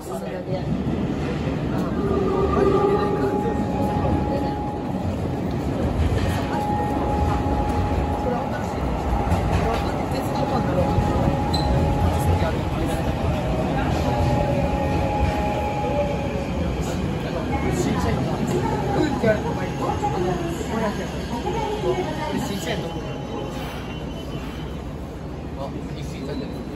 すすめで。 新鮮度。あ、一緒にいたんだよ。